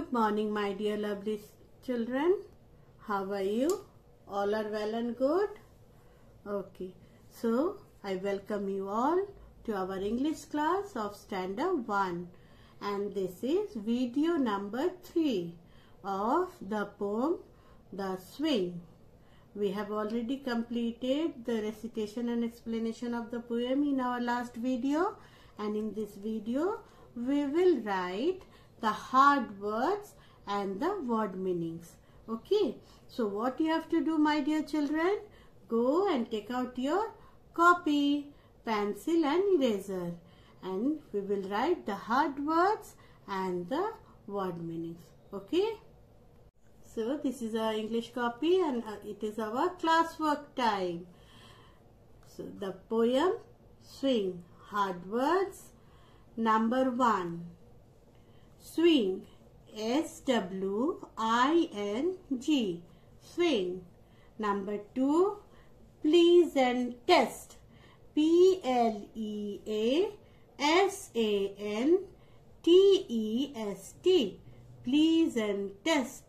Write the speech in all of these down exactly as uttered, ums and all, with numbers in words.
Good morning, my dear lovely children. How are you? All are well and good? Okay, so I welcome you all to our English class of Standard one, and this is video number three of the poem The Swing. We have already completed the recitation and explanation of the poem in our last video, and in this video we will write the hard words and the word meanings. Okay, so what you have to do, my dear children, go and take out your copy, pencil and eraser, and we will write the hard words and the word meanings. Okay, so this is our English copy and it is our classwork time. So the poem Swing, hard words. Number one, swing, S W I N G, swing. Number two, please and test, P L E A S A N T E S T, please and test.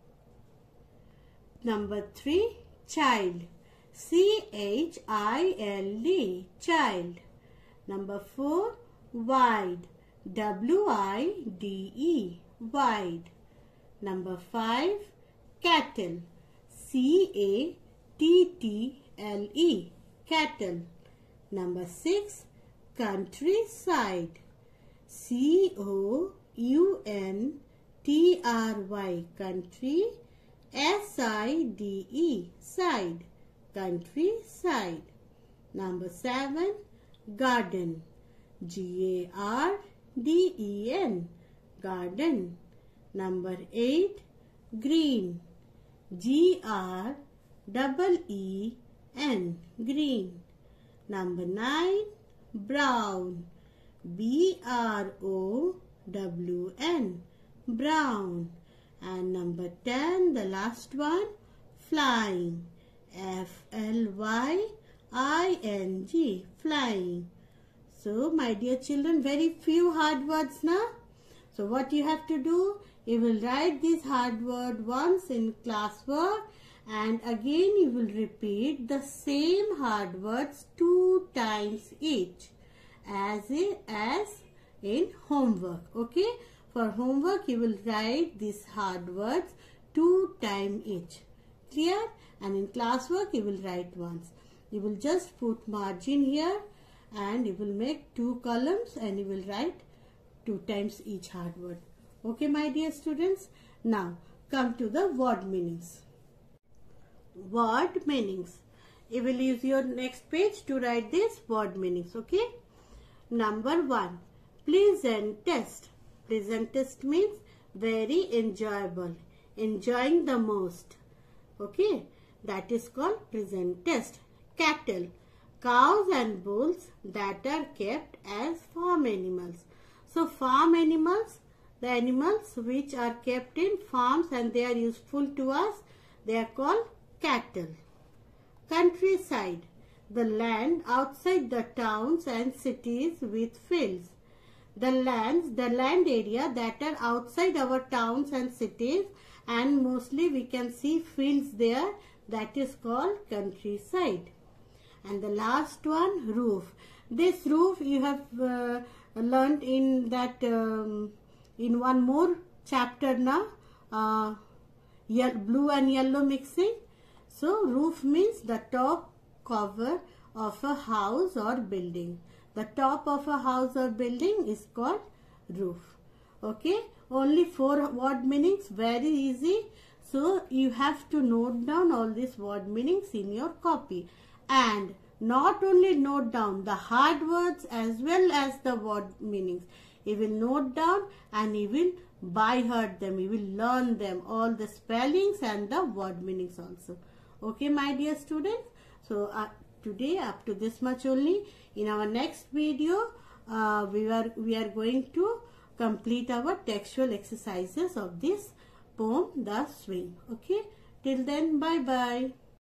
Number three, child, C H I L D, child. Number four, wide, W I D E, wide. Number five, cattle, C A T T L E, cattle. Number six, countryside, C O U N T R Y, country, S I D E, side, countryside. Number seven, garden, G A R D E N, garden. Number eight, green, G R E E N, green. Number nine, brown, B R O W N, brown. And number ten, the last one, flying, F L Y I N G, flying. So, my dear children, very few hard words now. So, what you have to do, you will write this hard word once in classwork, and again you will repeat the same hard words two times each as, a, as in homework. Okay, for homework you will write these hard words two times each. Clear? And in classwork you will write once. You will just put margin here, and you will make two columns and you will write two times each hard word. Okay, my dear students. Now come to the word meanings. Word meanings. You will use your next page to write this word meanings. Okay. Number one, pleasant test. Pleasant test means very enjoyable, enjoying the most. Okay, that is called pleasant test. Cattle, cows and bulls that are kept as farm animals. So farm animals, the animals which are kept in farms and they are useful to us, they are called cattle. Countryside, the land outside the towns and cities with fields. The lands, the land area that are outside our towns and cities, and mostly we can see fields there, that is called countryside. And the last one, roof. This roof you have uh, learnt in that um, in one more chapter now, uh, blue and yellow mixing. So roof means the top cover of a house or building. The top of a house or building is called roof. Okay, only four word meanings, very easy. So you have to note down all these word meanings in your copy. And not only note down the hard words as well as the word meanings. You will note down and you will by heart them. You will learn them, all the spellings and the word meanings also. Okay, my dear students. So uh, today up to this much only. In our next video, uh, we are we are going to complete our textual exercises of this poem, The Swing. Okay. Till then, bye bye.